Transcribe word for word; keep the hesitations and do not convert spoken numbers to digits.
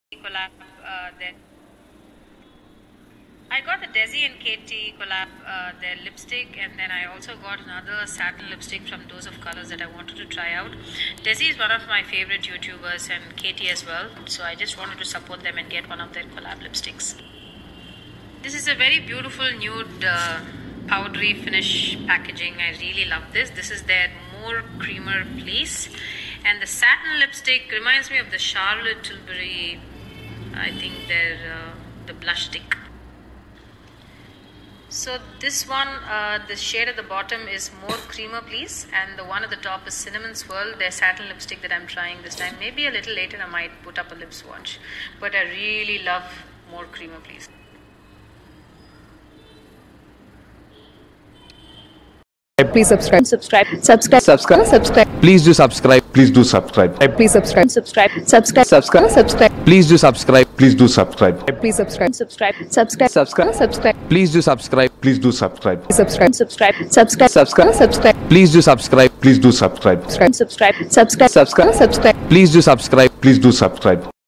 collab uh, there. I got the Desi and Katie collab, uh, their lipstick, and then I also got another satin lipstick from Dose of Colors that I wanted to try out. Desi is one of my favorite YouTubers and Katie as well, so I just wanted to support them and get one of their collab lipsticks. This is a very beautiful nude uh, powdery finish packaging. I really love this. This is their More Creamer Place, and the satin lipstick reminds me of the Charlotte Tilbury, I think their uh, the blush stick. So this one, uh, the shade at the bottom is More Creamer Please, and the one at the top is Cinnamon Swirl, their satin lipstick that I'm trying this time. Maybe a little later I might put up a lip swatch, but I really love More Creamer Please. Please subscribe, subscribe, subscribe, subscribe, subscribe. Please do subscribe. Please do subscribe. Please subscribe, subscribe, subscribe, subscribe, subscribe. Please do subscribe. Please do subscribe. Please subscribe, subscribe, subscribe, subscribe, subscribe. Please do subscribe. Please do subscribe. Subscribe, subscribe, subscribe, subscribe, subscribe. Please do subscribe. Please do subscribe. Subscribe, subscribe, subscribe, subscribe, subscribe. Please do subscribe. Please do subscribe.